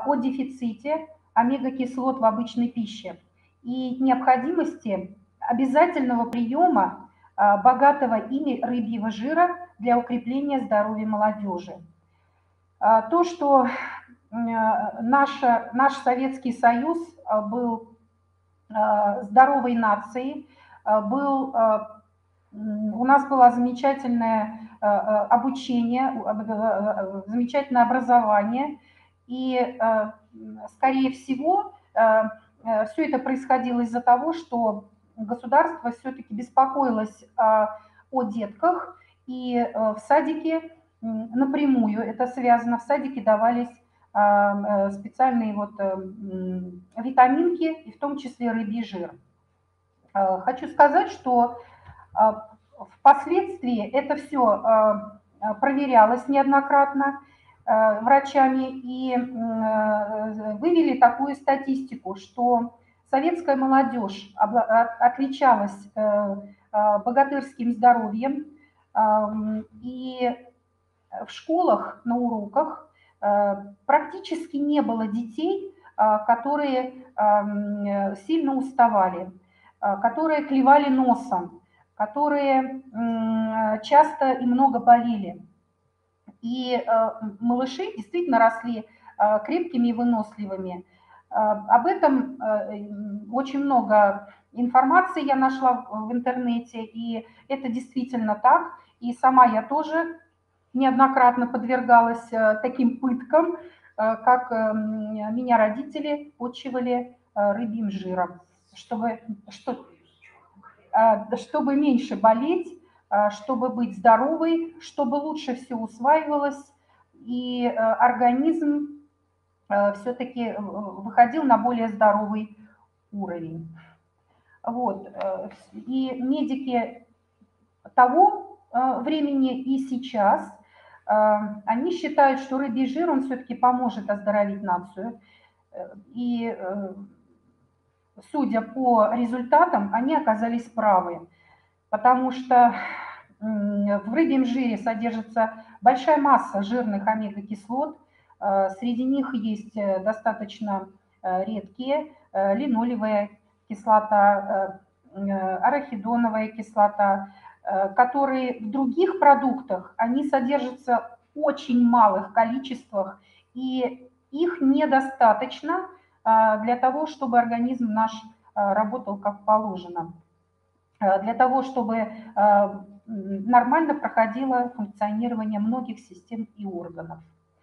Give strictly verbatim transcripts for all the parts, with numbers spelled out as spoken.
о дефиците омега-кислот в обычной пище и необходимости обязательного приема богатого ими рыбьего жира для укрепления здоровья молодежи. То, что наш, наш Советский Союз был здоровой нацией, был, у нас было замечательное обучение, замечательное образование, и, скорее всего, все это происходило из-за того, что государство все-таки беспокоилось о детках, и в садике напрямую это связано, в садике давались специальные вот витаминки, и в том числе рыбий жир. Хочу сказать, что впоследствии это все проверялось неоднократно врачами, и вывели такую статистику, что советская молодежь отличалась богатырским здоровьем, и в школах на уроках практически не было детей, которые сильно уставали, которые клевали носом, которые часто и много болели. И малыши действительно росли крепкими и выносливыми. Об этом очень много информации я нашла в интернете, и это действительно так. И сама я тоже неоднократно подвергалась таким пыткам, как меня родители почивали рыбьим жиром, чтобы, что, чтобы меньше болеть, чтобы быть здоровой, чтобы лучше все усваивалось, и организм все-таки выходил на более здоровый уровень. Вот. И медики того времени и сейчас, они считают, что рыбий жир, он все-таки поможет оздоровить нацию. И, судя по результатам, они оказались правы, потому что в рыбьем жире содержится большая масса жирных омега-кислот. Среди них есть достаточно редкие: линолевая кислота, арахидоновая кислота, которые в других продуктах, они содержатся в очень малых количествах, и их недостаточно для того, чтобы организм наш работал как положено, для того, чтобы нормально проходило функционирование многих систем и органов.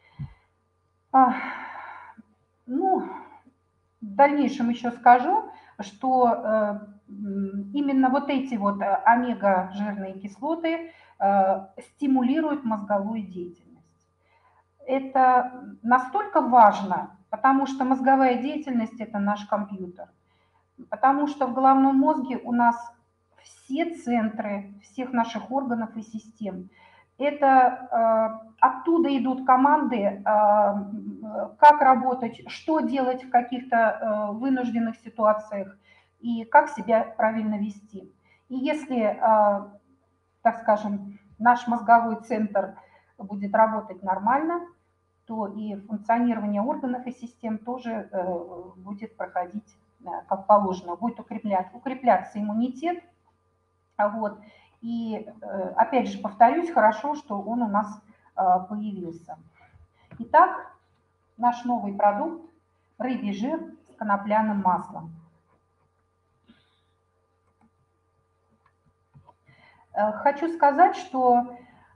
Ну, в дальнейшем еще скажу, что именно вот эти вот омега-жирные кислоты стимулируют мозговую деятельность. Это настолько важно, потому что мозговая деятельность – это наш компьютер. Потому что в головном мозге у нас все центры всех наших органов и систем. Это оттуда идут команды, как работать, что делать в каких-то вынужденных ситуациях и как себя правильно вести. И если, так скажем, наш мозговой центр будет работать нормально, то и функционирование органов и систем тоже будет проходить как положено, будет укреплять, укрепляться иммунитет. Вот. И опять же повторюсь, хорошо, что он у нас появился. Итак, наш новый продукт – рыбий жир с конопляным маслом. Хочу сказать, что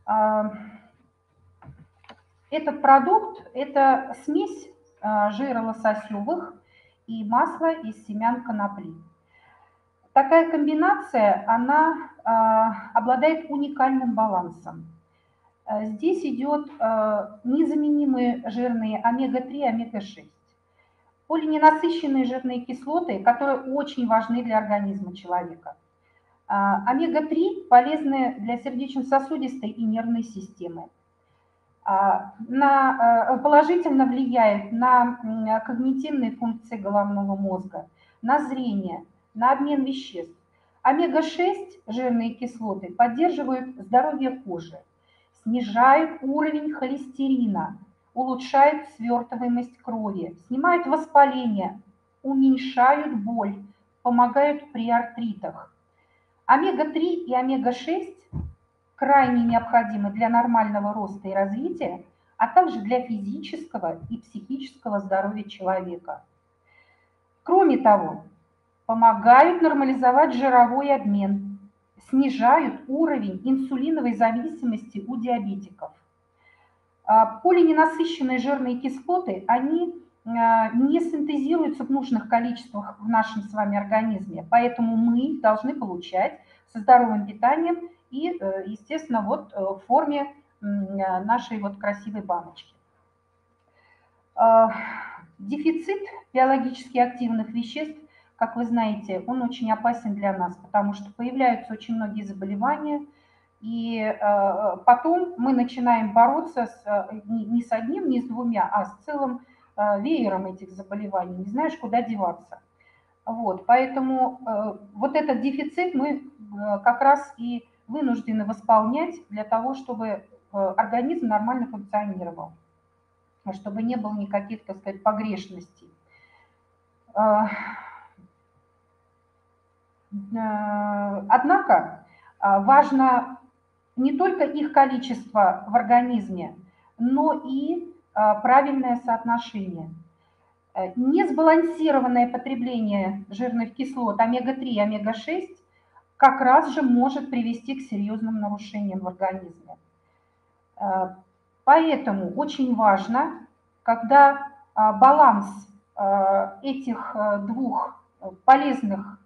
этот продукт – это смесь жира лососевых и масла из семян конопли. Такая комбинация, она э, обладает уникальным балансом. Здесь идет э, незаменимые жирные омега три, омега шесть. Полиненасыщенные жирные кислоты, которые очень важны для организма человека. Э, омега три полезны для сердечно-сосудистой и нервной системы. Э, на, э, положительно влияют на когнитивные функции головного мозга, на зрение, на обмен веществ. омега шесть жирные кислоты поддерживают здоровье кожи, снижают уровень холестерина, улучшают свертываемость крови, снимают воспаление, уменьшают боль, помогают при артритах. омега три и омега шесть крайне необходимы для нормального роста и развития, а также для физического и психического здоровья человека. Кроме того, помогают нормализовать жировой обмен, снижают уровень инсулиновой зависимости у диабетиков. Полиненасыщенные жирные кислоты, они не синтезируются в нужных количествах в нашем с вами организме, поэтому мы их должны получать со здоровым питанием и, естественно, вот в форме нашей вот красивой баночки. Дефицит биологически активных веществ, как вы знаете, он очень опасен для нас, потому что появляются очень многие заболевания, и потом мы начинаем бороться с, не с одним, не с двумя, а с целым веером этих заболеваний, не знаешь, куда деваться. Вот, поэтому вот этот дефицит мы как раз и вынуждены восполнять для того, чтобы организм нормально функционировал, чтобы не было никаких, так сказать, погрешностей. Однако важно не только их количество в организме, но и правильное соотношение. Несбалансированное потребление жирных кислот омега три и омега шесть как раз же может привести к серьезным нарушениям в организме. Поэтому очень важно, когда баланс этих двух полезных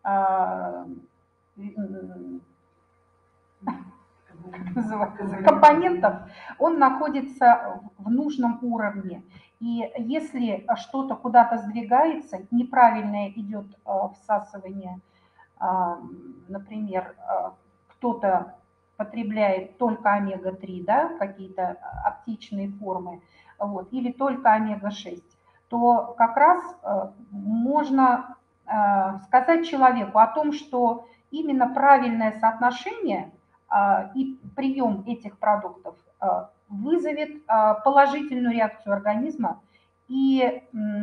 компонентов, он находится в нужном уровне. И если что-то куда-то сдвигается, неправильное идет всасывание, например, кто-то потребляет только омега три, да, какие-то аптечные формы, вот, или только омега шесть, то как раз можно сказать человеку о том, что именно правильное соотношение и прием этих продуктов вызовет положительную реакцию организма и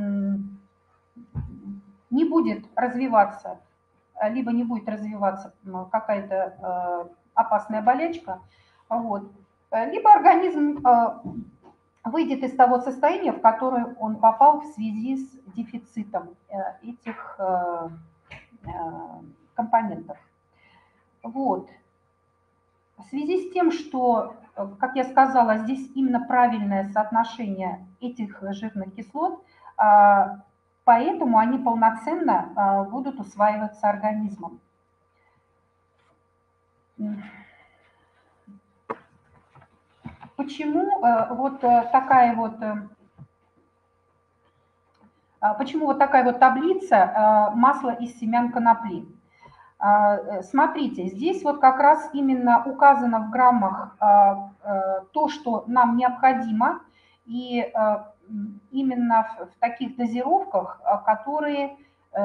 не будет развиваться, либо не будет развиваться какая-то опасная болячка, вот, либо организм выйдет из того состояния, в которое он попал в связи с дефицитом этих компонентов. Вот. В связи с тем, что, как я сказала, здесь именно правильное соотношение этих жирных кислот, поэтому они полноценно будут усваиваться организмом. Почему вот такая вот, почему вот такая вот таблица масла из семян конопли? Смотрите, здесь вот как раз именно указано в граммах то, что нам необходимо, и именно в таких дозировках, которые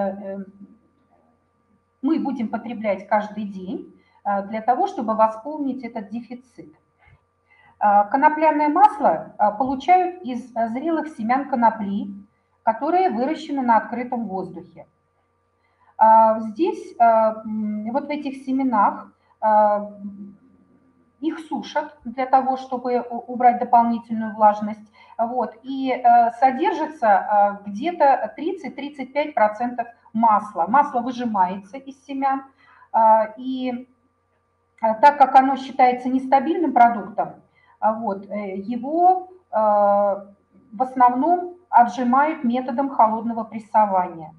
мы будем потреблять каждый день для того, чтобы восполнить этот дефицит. Конопляное масло получают из зрелых семян конопли, которые выращены на открытом воздухе. Здесь, вот в этих семенах, их сушат для того, чтобы убрать дополнительную влажность, вот, и содержится где-то тридцать-тридцать пять процентов масла. Масло выжимается из семян, и так как оно считается нестабильным продуктом, вот, его в основном отжимают методом холодного прессования.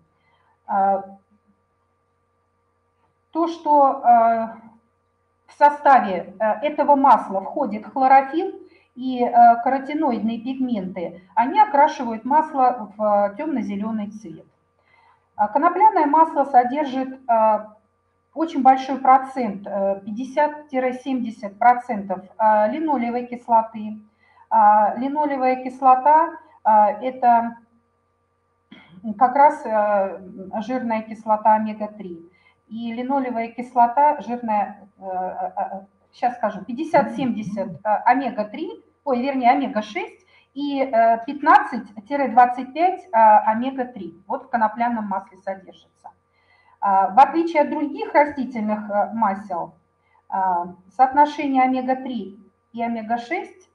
То, что в составе этого масла входит хлорофилл и каротиноидные пигменты, они окрашивают масло в темно-зеленый цвет. Конопляное масло содержит очень большой процент, пятьдесят-семьдесят процентов линолеевой кислоты. Линолеевая кислота – это как раз жирная кислота омега три. И линолеевая кислота, жирная, сейчас скажу, пятьдесят-семьдесят омега три, ой, вернее, омега шесть и пятнадцать-двадцать пять омега три. Вот в конопляном масле содержится. В отличие от других растительных масел, соотношение омега три и омега шесть,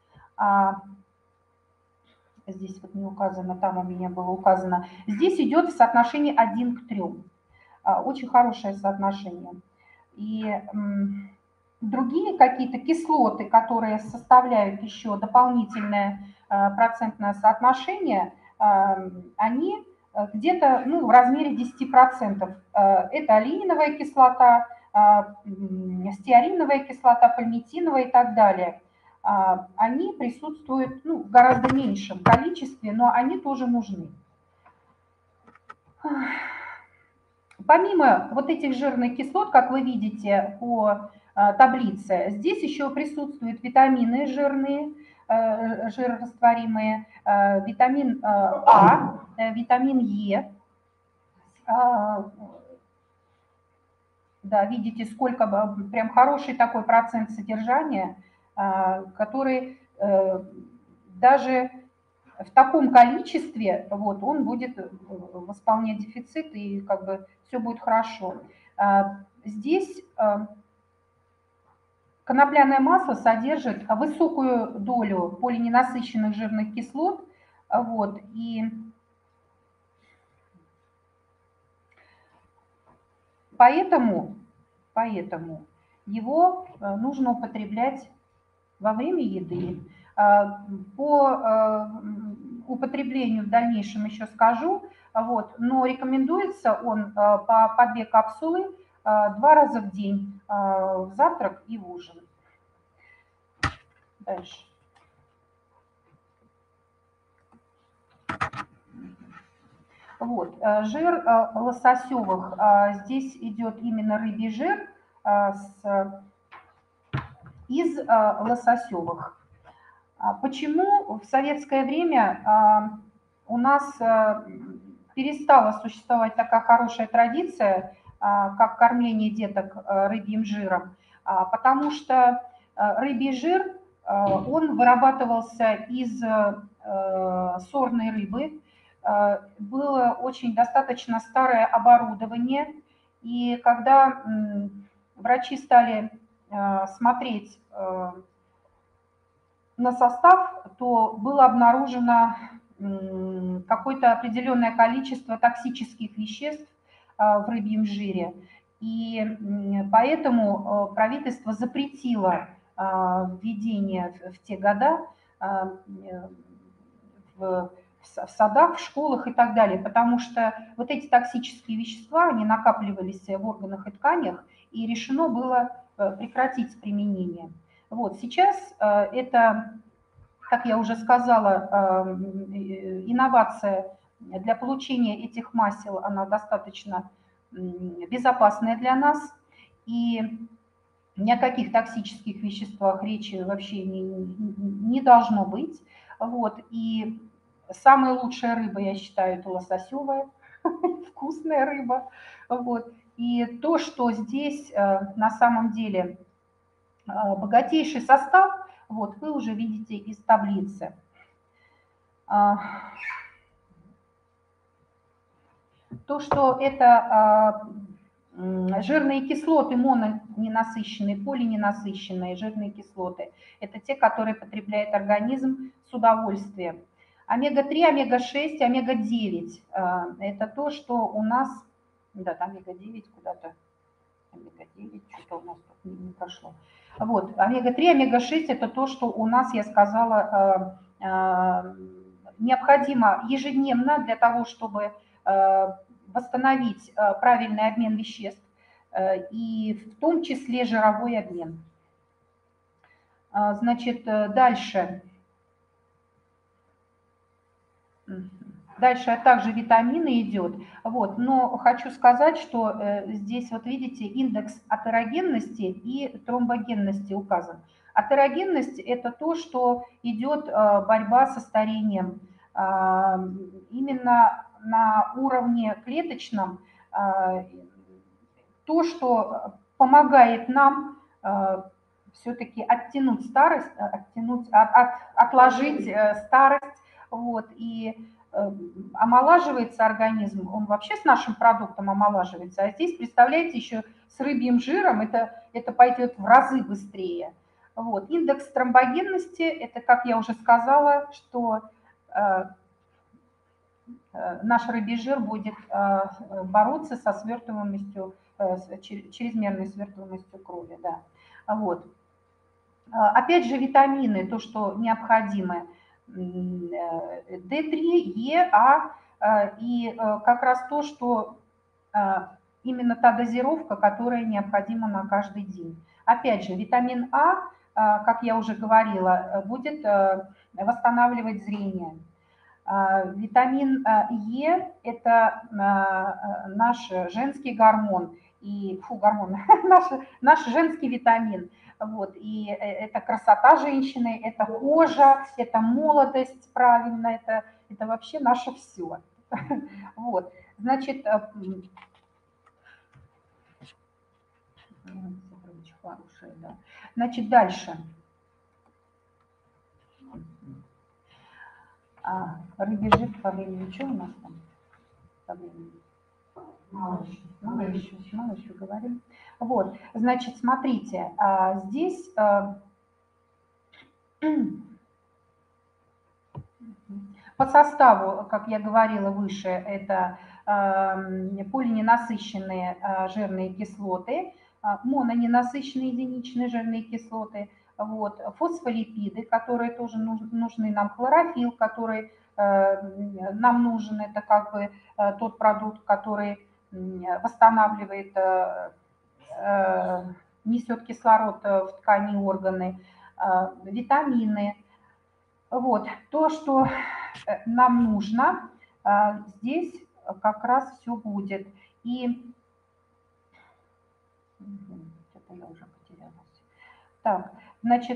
здесь вот не указано, там у меня было указано, здесь идет в соотношении один к трём. Очень хорошее соотношение. И другие какие-то кислоты, которые составляют еще дополнительное процентное соотношение, они где-то ну, в размере десяти процентов. Это алииновая кислота, стеариновая кислота, пальмитиновая и так далее. Они присутствуют ну, в гораздо меньшем количестве, но они тоже нужны. Помимо вот этих жирных кислот, как вы видите по таблице, здесь еще присутствуют витамины жирные, жирорастворимые, витамин А, витамин Е. Да, видите, сколько, прям хороший такой процент содержания, который даже в таком количестве вот, он будет восполнять дефицит, и как бы все будет хорошо. Здесь конопляное масло содержит высокую долю полиненасыщенных жирных кислот, вот, и поэтому, поэтому его нужно употреблять во время еды. По употреблению в дальнейшем еще скажу, вот, но рекомендуется он по, по две капсулы два раза в день, в завтрак и в ужин. Дальше. Вот, жир лососевых, здесь идет именно рыбий жир с, из лососевых. Почему в советское время у нас перестала существовать такая хорошая традиция, как кормление деток рыбьим жиром? Потому что рыбий жир, он вырабатывался из сорной рыбы, было очень достаточно старое оборудование, и когда врачи стали смотреть на состав, то было обнаружено какое-то определенное количество токсических веществ в рыбьем жире. И поэтому правительство запретило введение в те года в садах, в школах и так далее, потому что вот эти токсические вещества, они накапливались в органах и тканях, и решено было прекратить применение. Вот, сейчас это, как я уже сказала, инновация для получения этих масел, она достаточно безопасная для нас, и ни о каких токсических веществах речи вообще не, не должно быть. Вот, и самая лучшая рыба, я считаю, это лососевая, вкусная рыба. Вот, и то, что здесь на самом деле богатейший состав, вот, вы уже видите из таблицы. То, что это жирные кислоты, мононенасыщенные, полиненасыщенные жирные кислоты, это те, которые потребляет организм с удовольствием. омега три, омега шесть, омега девять – это то, что у нас, да, омега девять куда-то, омега девять, что-то у нас тут не прошло. Вот, омега три, омега шесть – это то, что у нас, я сказала, необходимо ежедневно для того, чтобы восстановить правильный обмен веществ, и в том числе жировой обмен. Значит, дальше. Дальше также витамины идет. Вот, но хочу сказать, что здесь, вот видите, индекс атерогенности и тромбогенности указан. Атерогенность – это то, что идет борьба со старением. Именно на уровне клеточном, то, что помогает нам все-таки оттянуть старость, оттянуть, от, от, отложить старость, вот, и омолаживается организм, он вообще с нашим продуктом омолаживается, а здесь, представляете, еще с рыбьим жиром это, это пойдет в разы быстрее. Вот. Индекс тромбогенности, это, как я уже сказала, что э, э, наш рыбий жир будет э, бороться со свертываемостью, э, с чрезмерной свертываемостью крови. Да. Вот. Опять же, витамины, то, что необходимо, дэ три, Е, А, и как раз то, что именно та дозировка, которая необходима на каждый день. Опять же, витамин А, как я уже говорила, будет восстанавливать зрение. Витамин Е – это наш женский гормон, и, фу, гормон, наш, наш женский витамин. Вот, и это красота женщины, это кожа, это молодость, правильно, это, это вообще наше все. Вот, значит, хорошая, да. Значит, дальше. А, рыбий жир по времени, что у нас там? По времени? Мало еще, мало еще, мало еще говорим. Вот, значит, смотрите, а, здесь а, по составу, как я говорила выше, это а, полиненасыщенные а, жирные кислоты, а, мононенасыщенные единичные жирные кислоты, вот, фосфолипиды, которые тоже нужны нам, хлорофилл, который а, нам нужен, это как бы а, тот продукт, который восстанавливает, несет кислород в ткани и органы, витамины. Вот, то, что нам нужно, здесь как раз все будет. И это я уже потерялась. Так, значит,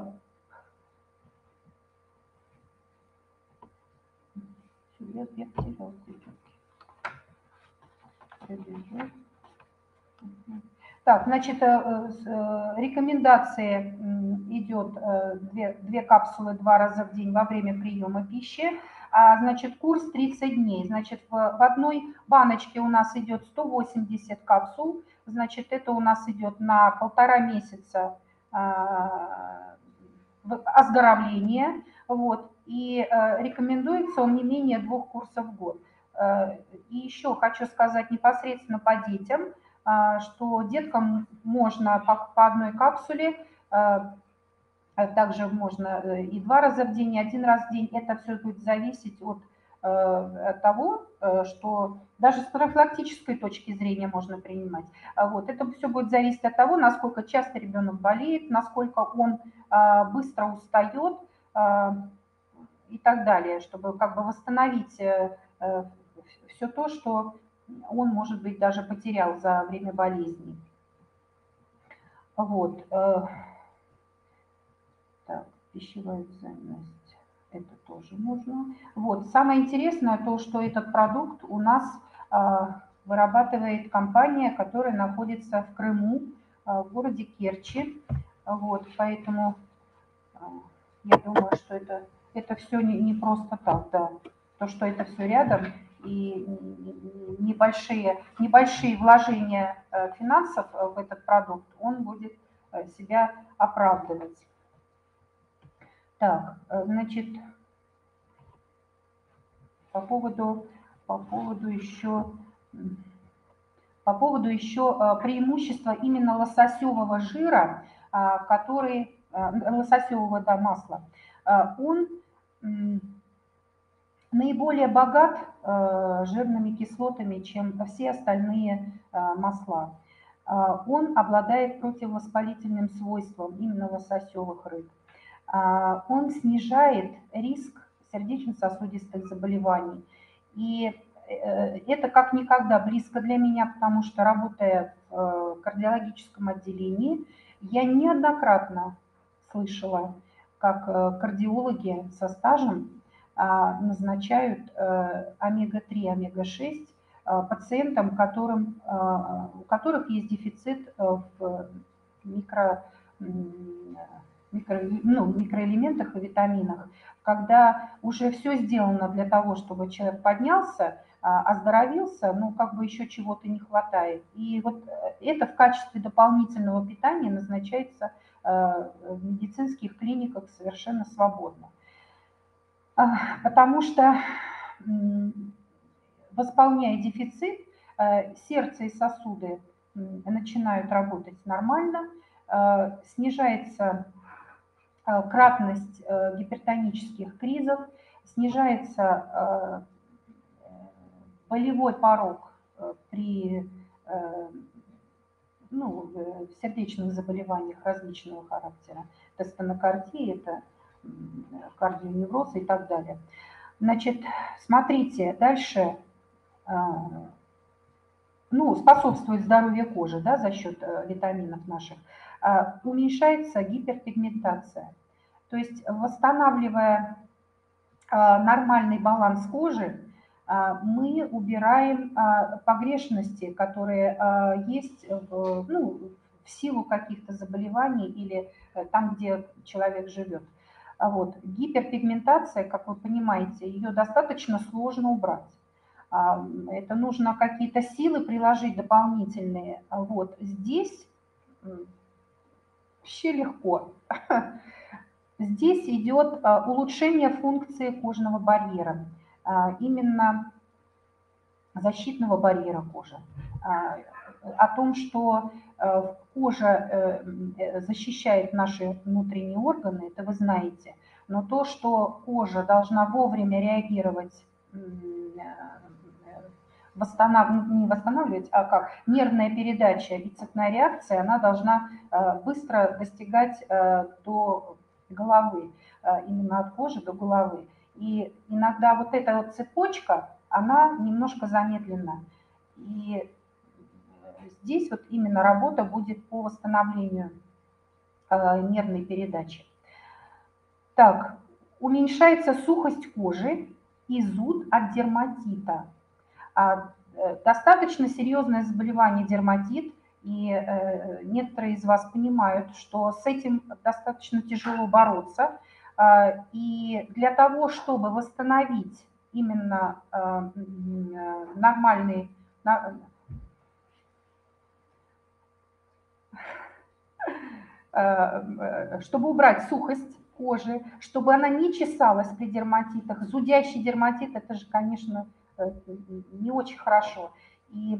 я, я потерялась. Так, значит, рекомендации идет две, две капсулы два раза в день во время приема пищи. А, значит, курс тридцать дней. Значит, в, в одной баночке у нас идет сто восемьдесят капсул. Значит, это у нас идет на полтора месяца а, оздоровления. Вот, и а, рекомендуется он не менее двух курсов в год. И еще хочу сказать непосредственно по детям, что деткам можно по одной капсуле, также можно и два раза в день, и один раз в день. Это все будет зависеть от того, что даже с профилактической точки зрения можно принимать. Вот. Это все будет зависеть от того, насколько часто ребенок болеет, насколько он быстро устает и так далее, чтобы как бы восстановить все то, что он, может быть, даже потерял за время болезни. Вот. Так, пищевая ценность, это тоже нужно. Вот. Самое интересное то, что этот продукт у нас вырабатывает компания, которая находится в Крыму, в городе Керчи. Вот. Поэтому я думаю, что это, это все не, не просто так, да. То, что это все рядом, и небольшие, небольшие вложения финансов в этот продукт, он будет себя оправдывать. Так, значит, по поводу, по поводу еще, по поводу еще преимущества именно лососевого жира, который, лососевого, да, масла, он наиболее богат жирными кислотами, чем все остальные масла. Он обладает противовоспалительным свойством именно лососевых рыб. Он снижает риск сердечно-сосудистых заболеваний. И это как никогда близко для меня, потому что, работая в кардиологическом отделении, я неоднократно слышала, как кардиологи со стажем назначают омега три, омега шесть пациентам, которым, у которых есть дефицит в микро, микро, ну, микроэлементах и витаминах, когда уже все сделано для того, чтобы человек поднялся, оздоровился, но как бы еще чего-то не хватает. И вот это в качестве дополнительного питания назначается в медицинских клиниках совершенно свободно. Потому что, восполняя дефицит, сердце и сосуды начинают работать нормально, снижается кратность гипертонических кризов, снижается болевой порог при ну, сердечных заболеваниях различного характера. Это стенокардия, это кардионевроз и так далее. Значит, смотрите, дальше, ну, способствует здоровью кожи, да, за счет витаминов наших, уменьшается гиперпигментация. То есть, восстанавливая нормальный баланс кожи, мы убираем погрешности, которые есть в, ну, в силу каких-то заболеваний или там, где человек живет. Вот. Гиперпигментация, как вы понимаете, ее достаточно сложно убрать. Это нужно какие-то силы приложить дополнительные. Вот. Здесь вообще легко. Здесь идет улучшение функции кожного барьера, именно защитного барьера кожи. О том, что кожа защищает наши внутренние органы, это вы знаете. Но то, что кожа должна вовремя реагировать, восстанавливать, не восстанавливать, а как нервная передача и цепная реакция, она должна быстро достигать до головы, именно от кожи до головы. И иногда вот эта вот цепочка, она немножко замедлена. И здесь вот именно работа будет по восстановлению нервной передачи. Так, уменьшается сухость кожи и зуд от дерматита. Достаточно серьезное заболевание дерматит, и некоторые из вас понимают, что с этим достаточно тяжело бороться. И для того, чтобы восстановить именно нормальный, чтобы убрать сухость кожи, чтобы она не чесалась при дерматитах. Зудящий дерматит – это же, конечно, не очень хорошо. И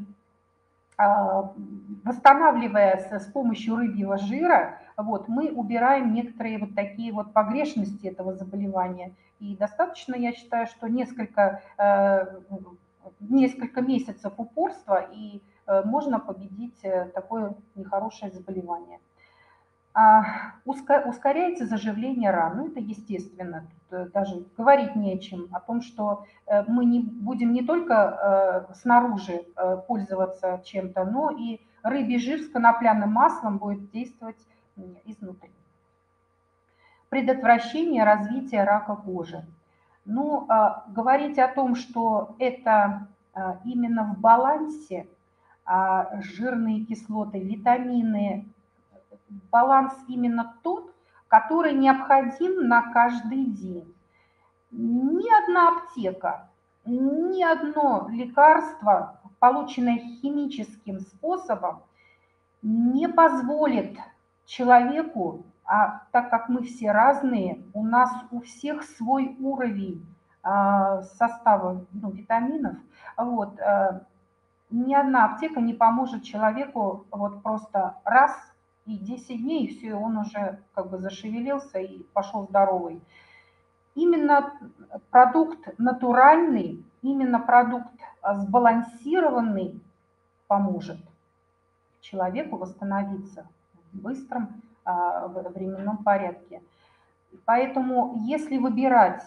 восстанавливая с помощью рыбьего жира, вот, мы убираем некоторые вот такие вот погрешности этого заболевания. И достаточно, я считаю, что несколько, несколько месяцев упорства, и можно победить такое нехорошее заболевание. Ускоряется заживление ран, ну это естественно, тут даже говорить не о чем, о том, что мы не будем не только снаружи пользоваться чем-то, но и рыбий жир с конопляным маслом будет действовать изнутри. Предотвращение развития рака кожи. Ну, говорить о том, что это именно в балансе жирные кислоты, витамины, баланс именно тот, который необходим на каждый день. Ни одна аптека, ни одно лекарство, полученное химическим способом, не позволит человеку, а так как мы все разные, у нас у всех свой уровень состава, ну, витаминов, вот, ни одна аптека не поможет человеку вот просто раз и десять дней, и все, он уже как бы зашевелился и пошел здоровый. Именно продукт натуральный, именно продукт сбалансированный поможет человеку восстановиться в быстром временном порядке. Поэтому если выбирать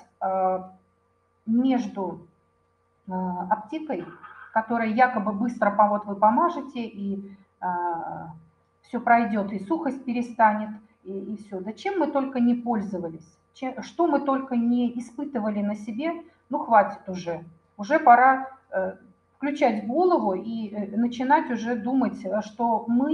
между аптекой, которая якобы быстро, вот вы помажете, и все пройдет, и сухость перестанет, и, и все. Да чем мы только не пользовались, чем, что мы только не испытывали на себе, ну хватит уже. Уже пора э, включать голову и э, начинать уже думать, что мы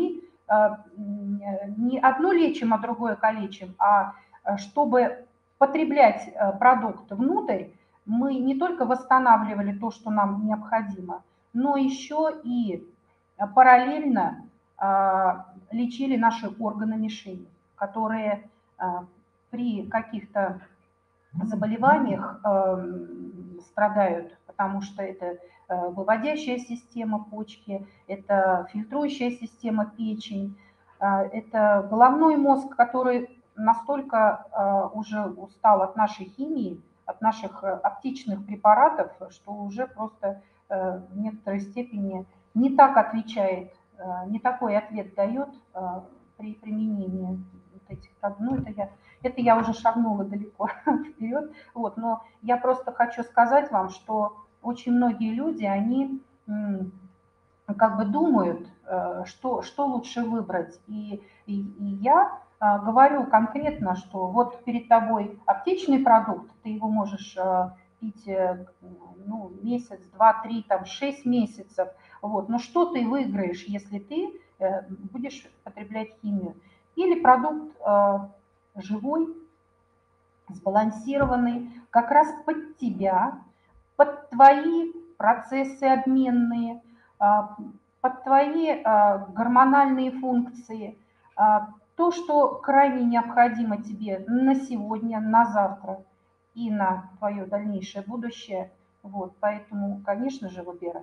не одно лечим, а другое калечим, а чтобы потреблять продукт внутрь, мы не только восстанавливали то, что нам необходимо, но еще и параллельно лечили наши органы мишени, которые при каких-то заболеваниях страдают, потому что это выводящая система почки, это фильтрующая система печень, это головной мозг, который настолько уже устал от нашей химии, от наших оптичных препаратов, что уже просто в некоторой степени не так отвечает, не такой ответ дает при применении вот этих, ну это я, это я уже шагнула далеко вперед, вот, но я просто хочу сказать вам, что очень многие люди, они как бы думают, что, что лучше выбрать, и, и, и я говорю конкретно, что вот перед тобой аптечный продукт, ты его можешь пить ну, месяц, два, три, там, шесть месяцев, вот, но что ты выиграешь, если ты будешь потреблять химию? Или продукт живой, сбалансированный, как раз под тебя, под твои процессы обменные, под твои гормональные функции, то, что крайне необходимо тебе на сегодня, на завтра и на твое дальнейшее будущее. Вот, поэтому, конечно же, выбирай.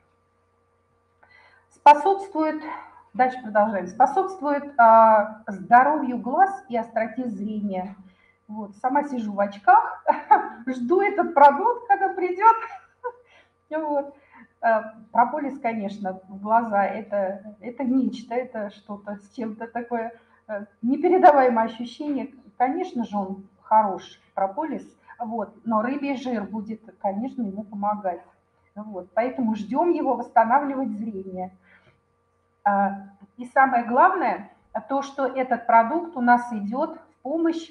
Способствует, дальше продолжаем, способствует здоровью глаз и остроте зрения. Вот, сама сижу в очках, жду этот продукт, когда придет. Вот. Прополис, конечно, в глаза это, это нечто, это что-то с чем-то такое непередаваемое ощущение. Конечно же, он хорош, прополис, вот, но рыбий жир будет, конечно, ему помогать. Вот, поэтому ждем его, восстанавливать зрение. И самое главное, то, что этот продукт у нас идет в помощь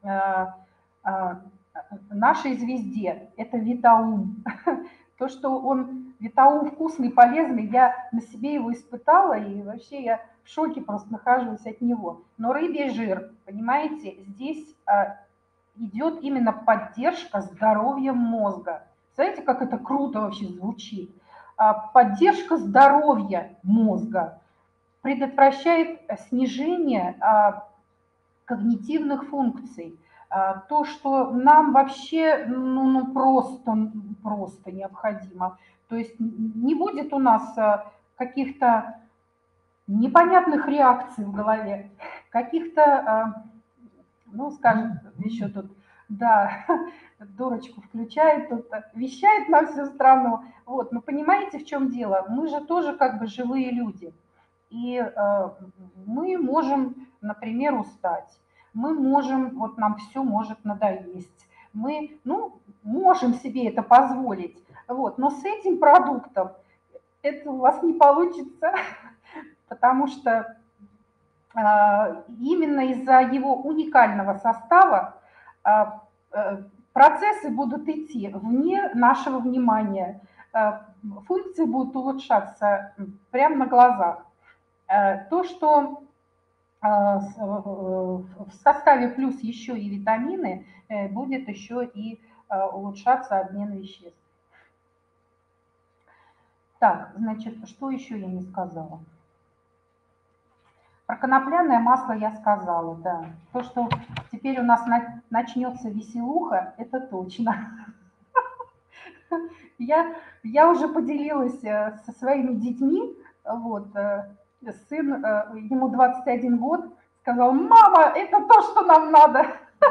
нашей звезде. Это Витаум. То, что он Витаум вкусный, полезный, я на себе его испытала, и вообще я в шоке просто нахожусь от него. Но рыбий жир, понимаете, здесь идет именно поддержка здоровья мозга. Знаете, как это круто вообще звучит? Поддержка здоровья мозга предотвращает снижение когнитивных функций. То, что нам вообще ну, ну, просто, просто необходимо. То есть не будет у нас каких-то непонятных реакций в голове, каких-то, ну, скажем, еще тут, да, дурочку включает, тут вещает на всю страну. Вот, но понимаете, в чем дело? Мы же тоже как бы живые люди. И э, мы можем, например, устать. Мы можем, вот нам все может надоесть. Мы, ну, можем себе это позволить. Вот, но с этим продуктом это у вас не получится, потому что э, именно из-за его уникального состава э, э, процессы будут идти вне нашего внимания. Э, функции будут улучшаться прямо на глазах. То, что в составе плюс еще и витамины, будет еще и улучшаться обмен веществ. Так, значит, что еще я не сказала? Про конопляное масло я сказала, да. То, что теперь у нас начнется веселуха, это точно. Я, я уже поделилась со своими детьми, вот, сын, ему двадцать один год, сказал: мама, это то, что нам надо.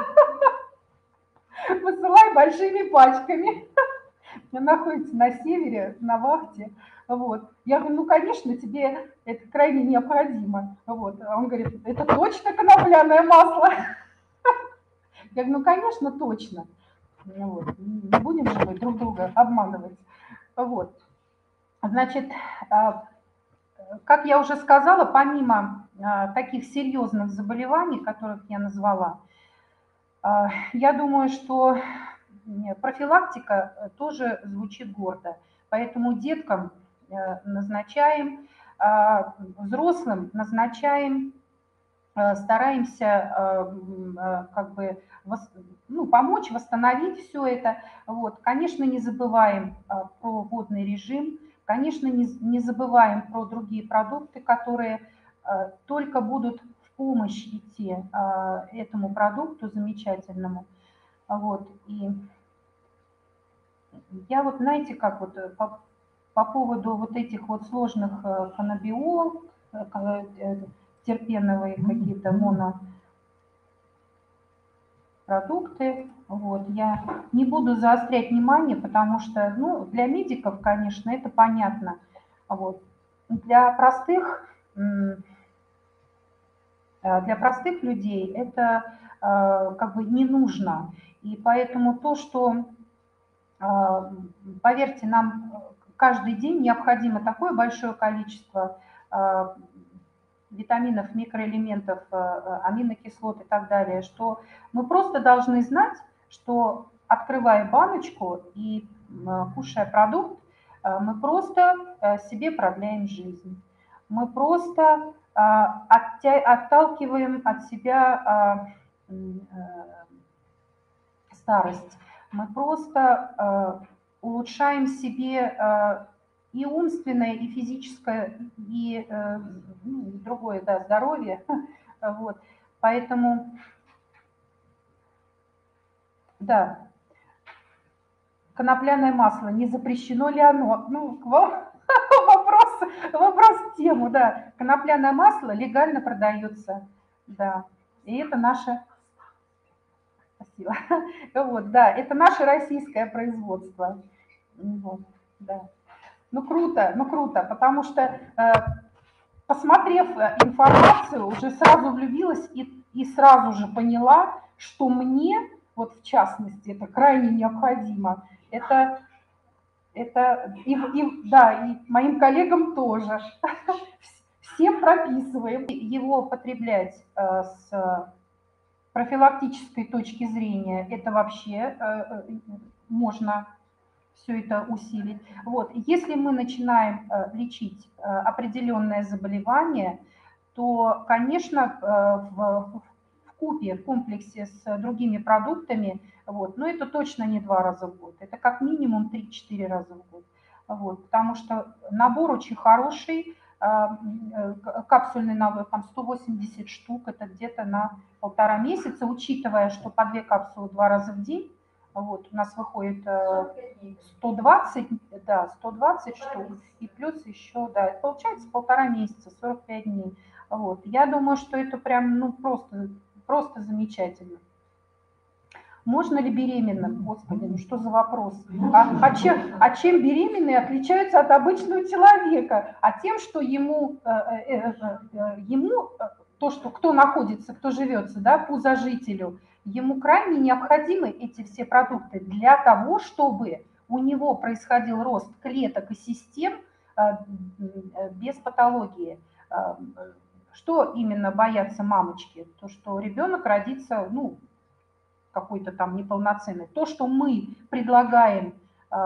Высылай большими пачками. Он находится на севере, на вахте. Вот. Я говорю, ну, конечно, тебе это крайне необходимо. Вот. А он говорит, это точно конопляное масло? Я говорю, ну, конечно, точно. Вот. Не будем же мы друг друга обманывать. Вот. Значит, как я уже сказала, помимо таких серьезных заболеваний, которых я назвала, я думаю, что профилактика тоже звучит гордо. Поэтому деткам назначаем а взрослым назначаем, стараемся как бы ну, помочь восстановить все это. Вот. Конечно, не забываем про водный режим, конечно, не, не забываем про другие продукты, которые только будут в помощь идти этому продукту замечательному. Вот. И я вот, знаете, как вот по, по поводу вот этих вот сложных каннабиол, терпеновые какие-то монопродукты, вот, я не буду заострять внимание, потому что, ну, для медиков, конечно, это понятно, вот. Для простых, для простых людей это как бы не нужно, и поэтому то, что, поверьте, нам каждый день необходимо такое большое количество витаминов, микроэлементов, аминокислот и так далее, что мы просто должны знать, что, открывая баночку и кушая продукт, мы просто себе продляем жизнь. Мы просто отталкиваем от себя старость. Мы просто улучшаем себе и умственное, и физическое, и, ну, и другое, да, здоровье. Вот. Поэтому, да, конопляное масло, не запрещено ли оно? Ну, вопрос, вопрос в тему, да. Конопляное масло легально продается, да. И это наше... Спасибо. Вот, да, это наше российское производство. Вот, да. Ну, круто, ну, круто, потому что, э, посмотрев информацию, уже сразу влюбилась и, и сразу же поняла, что мне, вот в частности, это крайне необходимо. Это, это и, и, да, и моим коллегам тоже. Всем прописываем. Его потреблять э, с профилактической точки зрения, это вообще э, можно... все это усилить. Вот. Если мы начинаем лечить определенное заболевание, то, конечно, в, в купе, в комплексе с другими продуктами, вот, но это точно не два раза в год, это как минимум три-четыре раза в год. Вот, потому что набор очень хороший, капсульный набор, там сто восемьдесят штук, это где-то на полтора месяца, учитывая, что по две капсулы два раза в день. Вот, у нас выходит сто двадцать, да, сто двадцать штук, и плюс еще, да, получается полтора месяца, сорок пять дней. Вот, я думаю, что это прям, ну, просто, просто замечательно. Можно ли беременным? Господи, ну что за вопрос? А, а, чем, а чем беременные отличаются от обычного человека? А тем, что ему, э, э, э, ему то, что кто находится, кто живется, да, пузожителю, ему крайне необходимы эти все продукты для того, чтобы у него происходил рост клеток и систем без патологии. Что именно боятся мамочки? То, что ребенок родится, ну, какой-то там неполноценный. То, что мы предлагаем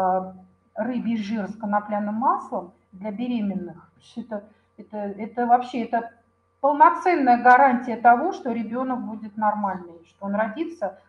рыбий жир с конопляным маслом для беременных, это, это, это вообще это полноценная гарантия того, что ребенок будет нормальный, что он родится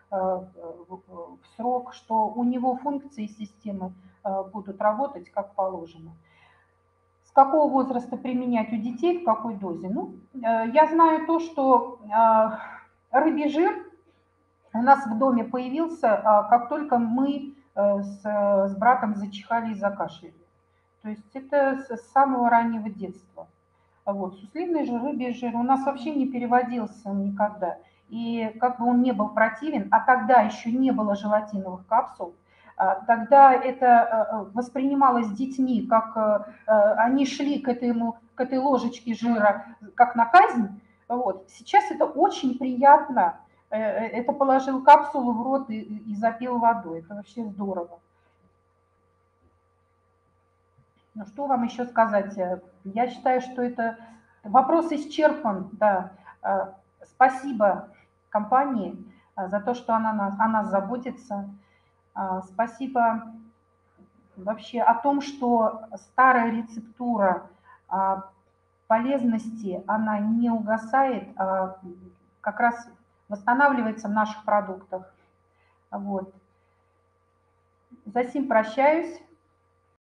в срок, что у него функции системы будут работать как положено. С какого возраста применять у детей, в какой дозе? Ну, я знаю то, что рыбий жир у нас в доме появился, как только мы с, с братом зачихали и закашляли. То есть это с самого раннего детства. Вот. Суслиный жир, рыбий жир у нас вообще не переводился никогда. И как бы он не был противен, а тогда еще не было желатиновых капсул, тогда это воспринималось детьми, как они шли к, этому, к этой ложечке жира, как на казнь. Вот. Сейчас это очень приятно. Это положил капсулу в рот и, и запил водой. Это вообще здорово. Ну, что вам еще сказать? Я считаю, что это вопрос исчерпан. Да. Спасибо компании за то, что она нас, о нас заботится. Спасибо вообще о том, что старая рецептура полезности, она не угасает, а как раз восстанавливается в наших продуктах. Вот. За сим прощаюсь.